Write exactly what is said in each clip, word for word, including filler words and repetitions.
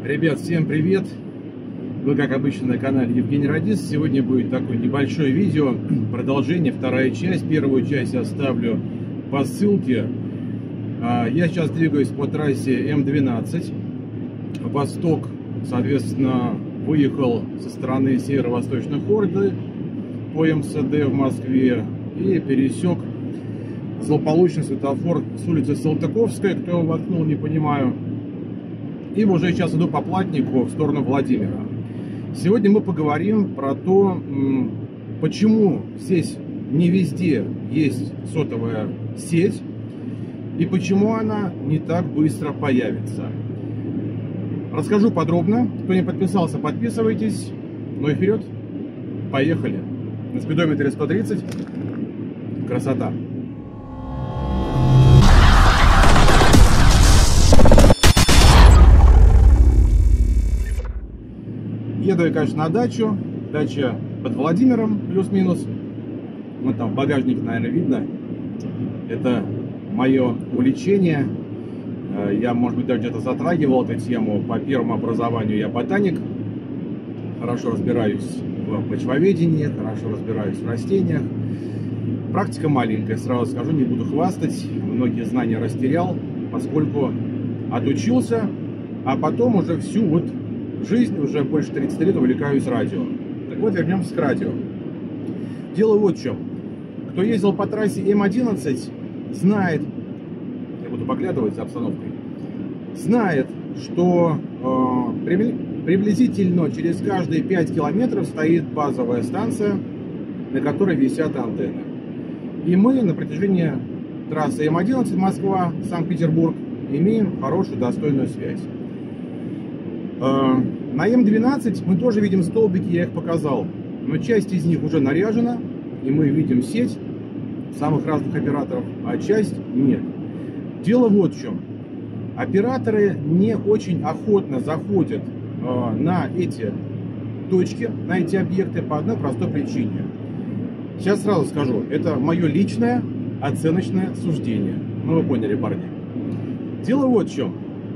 Ребят, всем привет! Вы, как обычно, на канале Евгений Радист. Сегодня будет такое небольшое видео, продолжение, вторая часть. Первую часть оставлю по ссылке. Я сейчас двигаюсь по трассе М двенадцать. Восток, соответственно, выехал со стороны северо-восточной Хорды по М С Д в Москве и пересек злополучный светофор с улицы Салтыковской. Кто его воткнул, не понимаю. И уже сейчас иду по Платнику в сторону Владимира. Сегодня мы поговорим про то, почему здесь не везде есть сотовая сеть и почему она не так быстро появится. Расскажу подробно. Кто не подписался, подписывайтесь. Ну и вперед. Поехали. На спидометре сто тридцать. Красота. Еду я, конечно, на дачу. Дача под Владимиром, плюс-минус. Вот там багажник, наверное, видно. Это мое увлечение. Я, может быть, даже где-то затрагивал эту тему. По первому образованию я ботаник. Хорошо разбираюсь в почвоведении, хорошо разбираюсь в растениях. Практика маленькая, сразу скажу, не буду хвастать. Многие знания растерял, поскольку отучился, а потом уже всю вот жизнь, уже больше тридцати лет, увлекаюсь радио. Так вот, вернемся к радио. Дело вот в чем. Кто ездил по трассе М одиннадцать, знает, я буду поглядывать за обстановкой, знает, что э, приблизительно через каждые пять километров стоит базовая станция, на которой висят антенны. И мы на протяжении трассы М одиннадцать Москва, Санкт-Петербург имеем хорошую, достойную связь. На М двенадцать мы тоже видим столбики, я их показал, но часть из них уже наряжена, и мы видим сеть самых разных операторов, а часть нет. Дело вот в чем. Операторы не очень охотно заходят на эти точки, на эти объекты по одной простой причине. Сейчас сразу скажу, это мое личное оценочное суждение. Ну, вы поняли, парни. Дело вот в чем.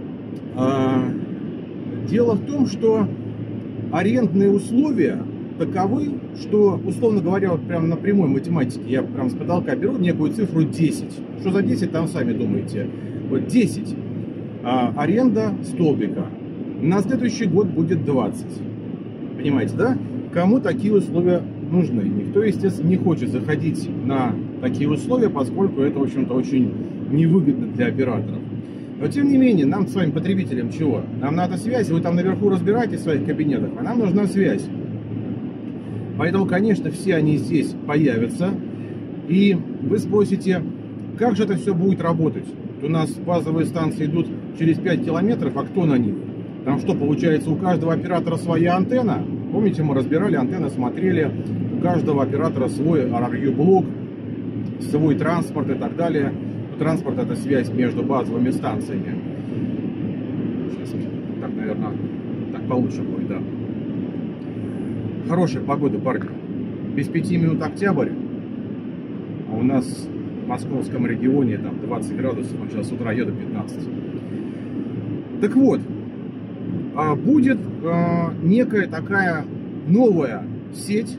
Дело в том, что арендные условия таковы, что, условно говоря, вот прям на прямой математике, я прям с потолка беру некую цифру десять. Что за десять, там сами думаете. Вот десять. А, аренда столбика. На следующий год будет двадцать. Понимаете, да? Кому такие условия нужны? Никто, естественно, не хочет заходить на такие условия, поскольку это, в общем-то, очень невыгодно для операторов. Но, тем не менее, нам с вами, потребителям, чего? Нам надо связь, вы там наверху разбираетесь в своих кабинетах, а нам нужна связь. Поэтому, конечно, все они здесь появятся. И вы спросите, как же это все будет работать? У нас базовые станции идут через пять километров, а кто на них? Там что, получается, у каждого оператора своя антенна? Помните, мы разбирали антенны, смотрели. У каждого оператора свой ар эр ю-блок, свой транспорт и так далее. Транспорт — это связь между базовыми станциями. Сейчас, так, наверное, так получше будет, да. Хорошая погода, парни. Без пяти минут октябрь. А у нас в московском регионе там двадцать градусов. Вот сейчас с утра еду пятнадцать. Так вот, будет некая такая новая сеть,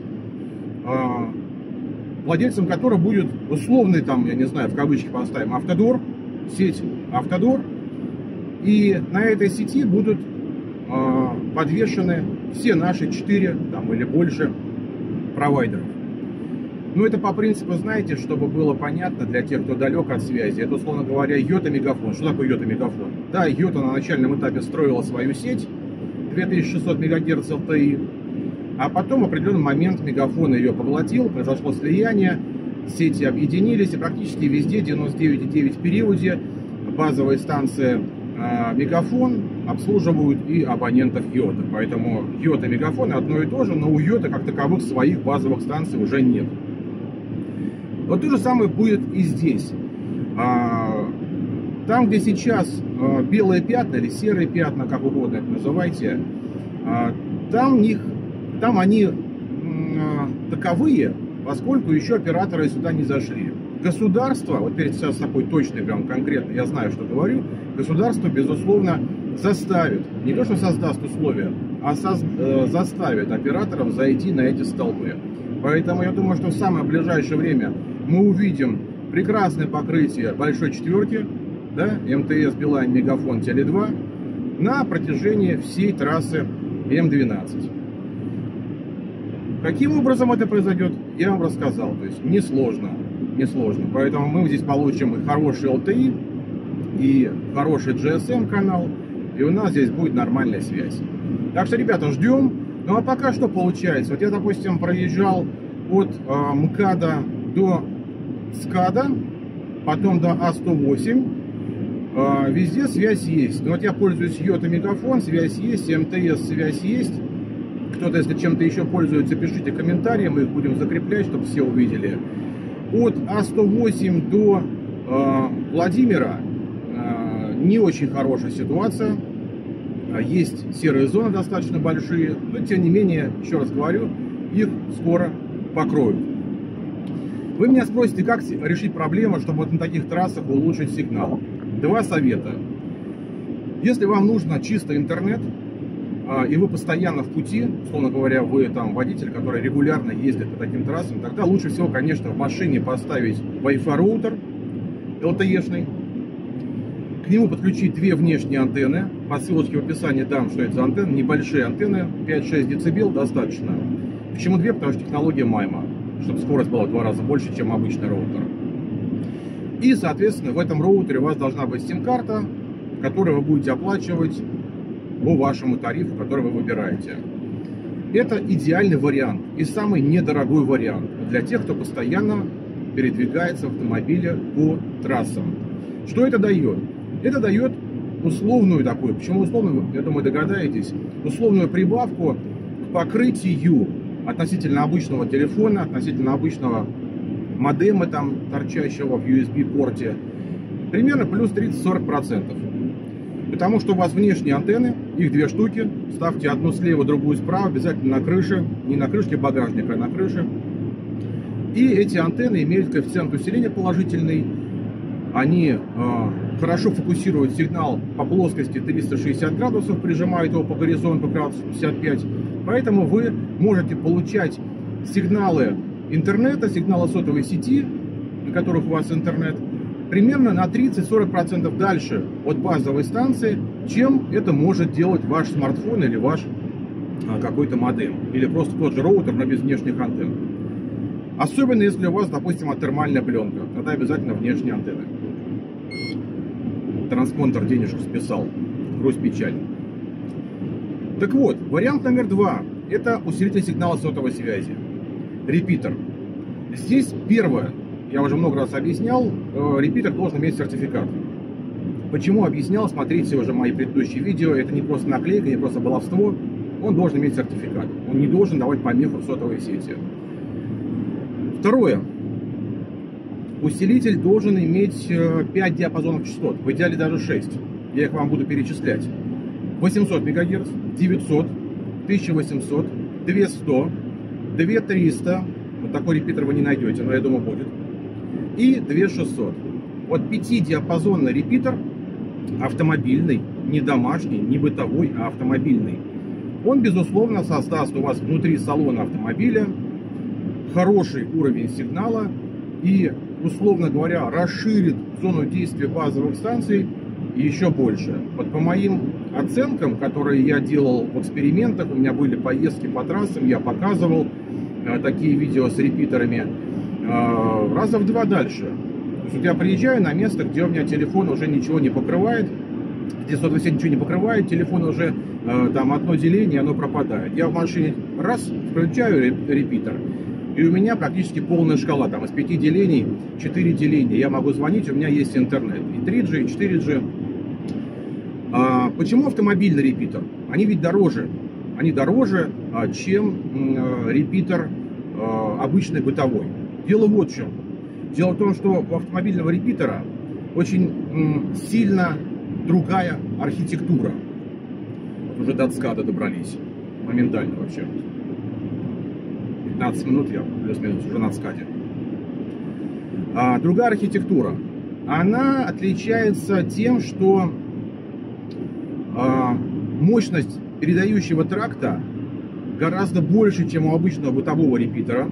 владельцем которой будет условный, там, я не знаю, в кавычки поставим, Автодор, сеть Автодор. И на этой сети будут э, подвешены все наши четыре там, или больше провайдеров. Ну, это по принципу, знаете, чтобы было понятно для тех, кто далек от связи. Это, условно говоря, Йота Мегафон. Что такое Йота Мегафон? Да, Йота на начальном этапе строила свою сеть, две тысячи шестьсот мегагерц эл тэ и. А потом в определенный момент Мегафон ее поглотил, произошло слияние, сети объединились, и практически везде, девяносто девять и девять в периоде, базовые станции э, Мегафон обслуживают и абонентов Йота. Поэтому Йота и Мегафон одно и то же, но у Йота как таковых своих базовых станций уже нет. Вот то же самое будет и здесь. А, там, где сейчас а, белые пятна или серые пятна, как угодно это называйте, а, там них Там они таковые, поскольку еще операторы сюда не зашли. Государство, вот перед сейчас такой точный, прям конкретно, я знаю, что говорю, государство, безусловно, заставит, не то что создаст условия, а соз, э, заставит операторов зайти на эти столбы. Поэтому я думаю, что в самое ближайшее время мы увидим прекрасное покрытие большой четверки, да, эм тэ эс, Билайн, Мегафон, Теле два на протяжении всей трассы эм двенадцать. Каким образом это произойдет, я вам рассказал. То есть несложно, несложно. Поэтому мы здесь получим и хороший эл тэ и, и хороший джи эс эм канал, и у нас здесь будет нормальная связь. Так что, ребята, ждем. Ну а пока что получается? Вот я, допустим, проезжал от э, МКАДа до СКАДа, потом до А сто восемь. Э, везде связь есть. Но вот я пользуюсь Йота Мегафон, связь есть, эм тэ эс связь есть. Кто-то, если чем-то еще пользуется, пишите комментарии, мы их будем закреплять, чтобы все увидели. От А сто восемь до э, Владимира э, не очень хорошая ситуация. Есть серые зоны достаточно большие, но тем не менее, еще раз говорю, их скоро покроют. Вы меня спросите, как решить проблему, чтобы вот на таких трассах улучшить сигнал. Два совета. Если вам нужно чисто интернет, и вы постоянно в пути, условно говоря, вы там водитель, который регулярно ездит по таким трассам, тогда лучше всего, конечно, в машине поставить Wi-Fi роутер эл тэ е-шный, к нему подключить две внешние антенны. По ссылочке в описании дам, что это за антенны. Небольшие антенны, пять-шесть дБ достаточно. Почему две? Потому что технология майма, чтобы скорость была в два раза больше, чем обычный роутер. И, соответственно, в этом роутере у вас должна быть сим-карта, которую вы будете оплачивать по вашему тарифу, который вы выбираете. Это идеальный вариант и самый недорогой вариант для тех, кто постоянно передвигается в автомобиле по трассам. Что это дает? Это дает условную такую, почему условную, я думаю, догадаетесь, условную прибавку к покрытию относительно обычного телефона, относительно обычного модема, там, торчащего в ю эс би-порте, примерно плюс тридцать-сорок процентов. Потому что у вас внешние антенны, их две штуки, ставьте одну слева, другую справа, обязательно на крыше, не на крышке багажника, а на крыше. И эти антенны имеют коэффициент усиления положительный. Они э, хорошо фокусируют сигнал по плоскости триста шестьдесят градусов, прижимают его по горизонту градусов пятьдесят пять. Поэтому вы можете получать сигналы интернета, сигналы сотовой сети, на которых у вас интернет, примерно на тридцать-сорок процентов дальше от базовой станции, чем это может делать ваш смартфон или ваш а, какой-то модем. Или просто тот же роутер, но без внешних антенн. Особенно если у вас, допустим, термальная пленка. Тогда обязательно внешние антенны. Транспондер денежку списал. Грусть печаль. Так вот, вариант номер два. Это усилитель сигнала сотовой связи. Репитер. Здесь первое. Я уже много раз объяснял. Репитер должен иметь сертификат. Почему объяснял? Смотрите уже мои предыдущие видео. Это не просто наклейка, не просто баловство. Он должен иметь сертификат. Он не должен давать помеху в сотовой сети. Второе. Усилитель должен иметь пять диапазонов частот, в идеале даже шесть. Я их вам буду перечислять. восемьсот мегагерц, девятьсот, тысяча восемьсот, двести, две тысячи триста. Вот такой репитер вы не найдете, но я думаю будет. И две тысячи шестьсот. Вот пятидиапазонный репитер, автомобильный, не домашний, не бытовой, а автомобильный. Он, безусловно, создаст у вас внутри салона автомобиля хороший уровень сигнала и, условно говоря, расширит зону действия базовых станций еще больше. Вот по моим оценкам, которые я делал в экспериментах, у меня были поездки по трассам, я показывал э, такие видео с репитерами, э, раза в два дальше. То есть вот я приезжаю на место, где у меня телефон уже ничего не покрывает, где сотовая сеть ничего не покрывает, телефон уже э, там одно деление, оно пропадает. Я в машине раз включаю репитер, и у меня практически полная шкала, там из пяти делений четыре деления. Я могу звонить, у меня есть интернет. И три джи, и четыре джи. А, почему автомобильный репитер? Они ведь дороже. Они дороже, а, чем а, репитер а, обычный бытовой. Дело вот в чем. Дело в том, что у автомобильного репитера очень м, сильно другая архитектура. Вот уже до СКАДа добрались. Моментально вообще. пятнадцать минут я плюс-минус уже на СКАДе. А, другая архитектура. Она отличается тем, что мощность передающего тракта гораздо больше, чем у обычного бытового репитера.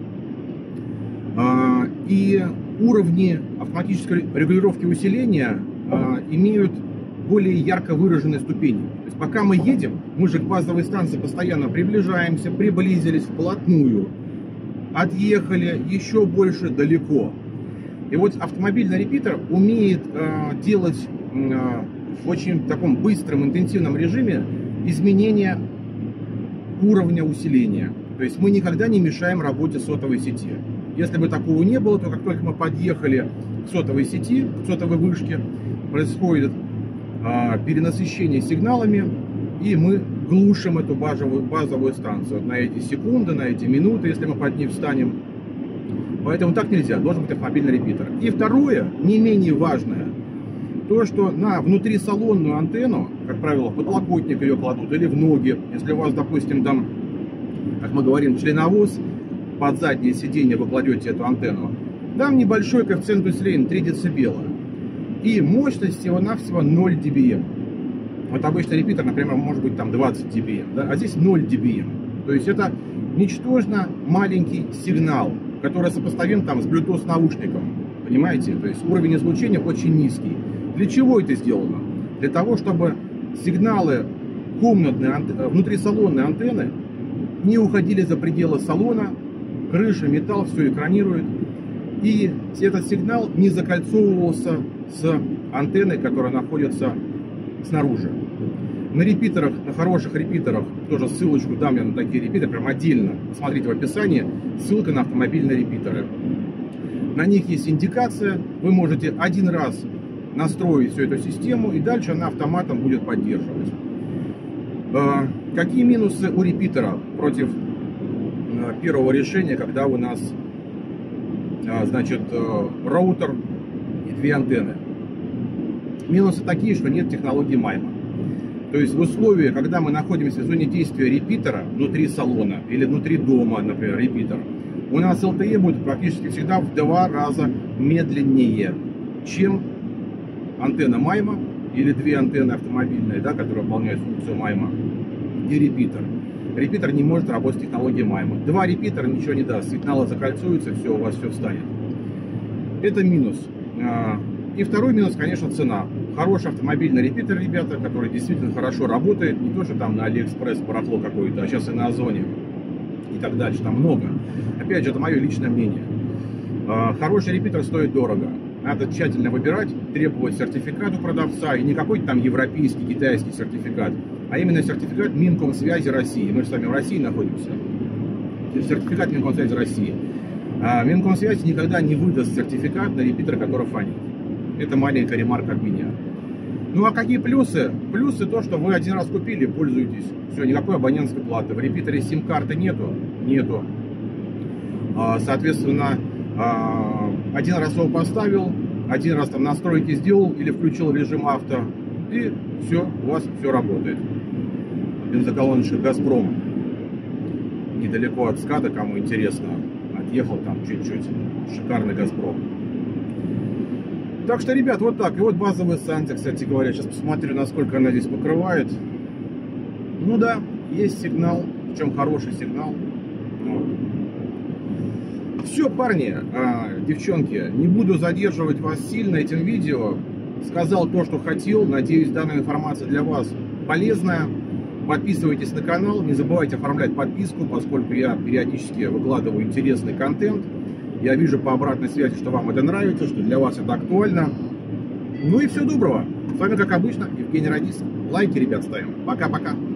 И уровни автоматической регулировки усиления имеют более ярко выраженные ступени. То есть пока мы едем, мы же к базовой станции постоянно приближаемся, приблизились вплотную, отъехали еще больше далеко. И вот автомобильный репитер умеет э, делать э, в очень таком быстром, интенсивном режиме изменения уровня усиления. То есть мы никогда не мешаем работе сотовой сети. Если бы такого не было, то как только мы подъехали к сотовой сети, к сотовой вышке, происходит э, перенасыщение сигналами, и мы глушим эту базовую, базовую станцию на эти секунды, на эти минуты, если мы под ней встанем. Поэтому так нельзя, должен быть автомобильный репитер. И второе, не менее важное, то, что на внутрисалонную антенну, как правило, в подлокотник ее кладут или в ноги. Если у вас, допустим, там, как мы говорим, членовоз, под заднее сиденье вы кладете эту антенну, там небольшой коэффициент усиления три децибела. И мощность всего-навсего ноль дБм. Вот обычный репитер, например, может быть там двадцать дБм, да? А здесь ноль дБм. То есть это ничтожно маленький сигнал, который сопоставим там с Bluetooth наушником. Понимаете? То есть уровень излучения очень низкий. Для чего это сделано? Для того, чтобы сигналы комнатной, внутрисалонной антенны не уходили за пределы салона, крыша, металл, все экранирует. И этот сигнал не закольцовывался с антенной, которая находится снаружи. На репитерах, на хороших репитерах, тоже ссылочку дам я на такие репитеры, прям отдельно, посмотрите в описании, ссылка на автомобильные репитеры. На них есть индикация, вы можете один раз настроить всю эту систему, и дальше она автоматом будет поддерживать. Какие минусы у репитера против первого решения, когда у нас, значит, роутер и две антенны? Минусы такие, что нет технологии майма. То есть в условиях, когда мы находимся в зоне действия репитера внутри салона или внутри дома, например, репитер, у нас эл тэ е будет практически всегда в два раза медленнее, чем антенна майма или две антенны автомобильные, да, которые выполняют функцию майма, и репитер. Репитер не может работать с технологией майма. Два репитера ничего не даст, сигналы закольцуются, все, у вас все встанет. Это минус. И второй минус, конечно, цена. Хороший автомобильный репитер, ребята, который действительно хорошо работает, не то, что там на Алиэкспресс барахло какое-то, а сейчас и на Озоне и так дальше, там много. Опять же, это мое личное мнение. Хороший репитер стоит дорого. Надо тщательно выбирать, требовать сертификат у продавца, и не какой-то там европейский, китайский сертификат, а именно сертификат Минкомсвязи России. Мы же с вами в России находимся. Сертификат Минкомсвязи России. А Минкомсвязь никогда не выдаст сертификат на репитер, который фанит. Это маленькая ремарка от меня. Ну а какие плюсы? Плюсы то, что вы один раз купили, пользуетесь. Все, никакой абонентской платы. В репитере сим-карты нету? Нету. Соответственно, один раз его поставил, один раз там настройки сделал или включил режим авто, и все, у вас все работает. Бензоколоночка «Газпром». Недалеко от СКАДа, кому интересно. Отъехал там чуть-чуть. Шикарный «Газпром». Так что, ребят, вот так. И вот базовая станция, кстати говоря. Сейчас посмотрю, насколько она здесь покрывает. Ну да, есть сигнал. Причем хороший сигнал. Вот. Все, парни, девчонки, не буду задерживать вас сильно этим видео. Сказал то, что хотел. Надеюсь, данная информация для вас полезная. Подписывайтесь на канал. Не забывайте оформлять подписку, поскольку я периодически выкладываю интересный контент. Я вижу по обратной связи, что вам это нравится, что для вас это актуально. Ну и всего доброго. С вами, как обычно, Евгений Радис. Лайки, ребят, ставим. Пока-пока.